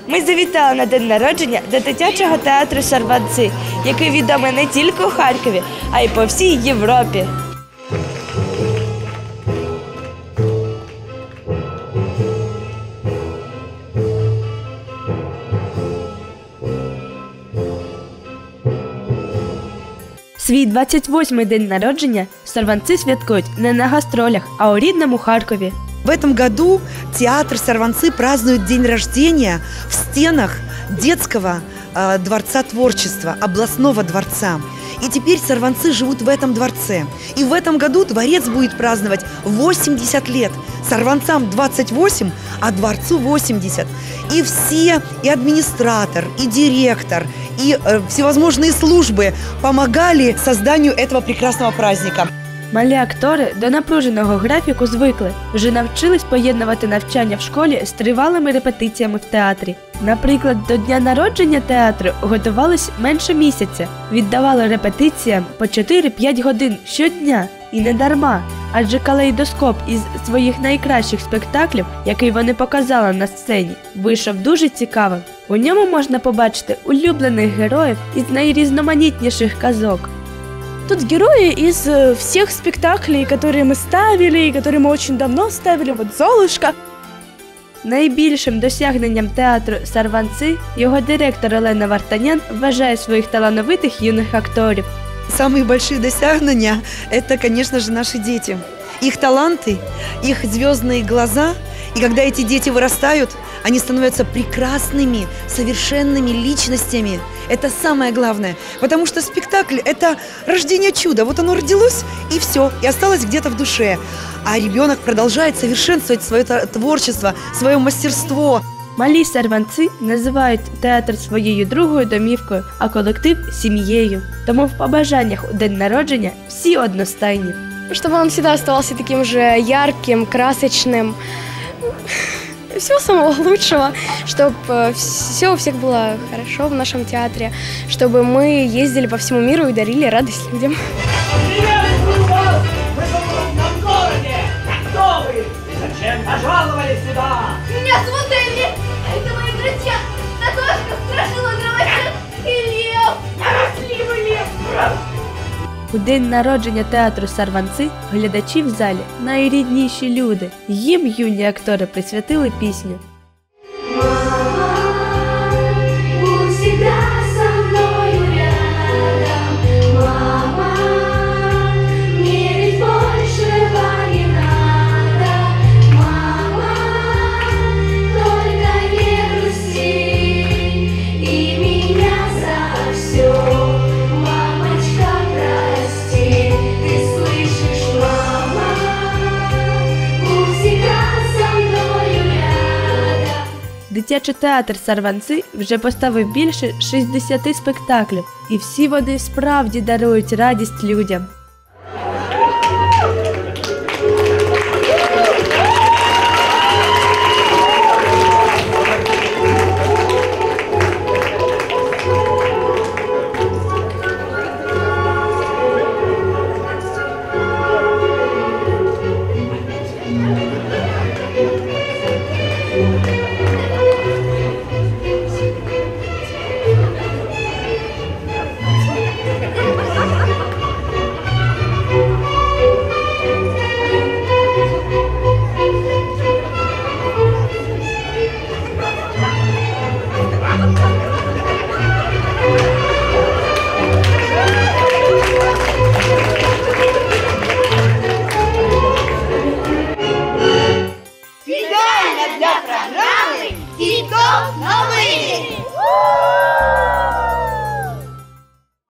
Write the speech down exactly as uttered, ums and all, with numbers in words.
Ми завітали на день народження до дитячого театру «Сорванці», який відомий не тільки у Харкові, а й по всій Європі. Свій двадцять восьмий день народження «Сорванці» святкують не на гастролях, а у рідному Харкові. В этом году театр «Сорванцы» празднует день рождения в стенах детского э, дворца творчества, областного дворца. И теперь сорванцы живут в этом дворце. И в этом году дворец будет праздновать восемьдесят лет. Сорванцам двадцать восемь, а дворцу восемьдесят. И все, и администратор, и директор, и э, всевозможные службы помогали созданию этого прекрасного праздника. Малі актори до напруженого графіку звикли, вже навчились поєднувати навчання в школі з тривалими репетиціями в театрі. Наприклад, до дня народження театру готувались менше місяця, віддавали репетиціям по чотири-п'ять годин щодня. І не дарма, адже калейдоскоп із своїх найкращих спектаклів, який вони показали на сцені, вийшов дуже цікавим. У ньому можна побачити улюблених героїв із найрізноманітніших казок. Тут герои из всех спектаклей, которые мы ставили, и которые мы очень давно ставили, вот «Золушка». Найбільшим досягненням театру «Сорванці» його директор Олена Вартанян вважає своїх талановитих юних акторів. Самые большие достижения – это, конечно же, наши дети. Их таланты, их звездные глаза. И когда эти дети вырастают, они становятся прекрасными, совершенными личностями. Это самое главное. Потому что спектакль – это рождение чуда. Вот оно родилось, и все, и осталось где-то в душе. А ребенок продолжает совершенствовать свое творчество, свое мастерство. Малі сорванці називають театр своєю другою домівкою, а колектив – сім'єю. Тому в побажаннях у день народження всі одностайні. Чтобы он всегда оставался таким же ярким, красочным. Всего самого лучшего, чтобы все у всех было хорошо в нашем театре, чтобы мы ездили по всему миру и дарили радость людям. Приветствую вас в этом родном городе! Кто вы? Зачем пожаловали сюда? Меня зовут Элли, а это мои друзья Наташка, Страшила, Дровосек и Лев. Счастливый Лев! У день народження театру «Сорванці» глядачі в залі – найрідніші люди. Їм юні актори присвятили пісню. Дитячий театр «Сорванці» вже поставив більше шістдесят спектаклів, і всі вони справді дарують радість людям. Специально для программы «Тик-ток Новый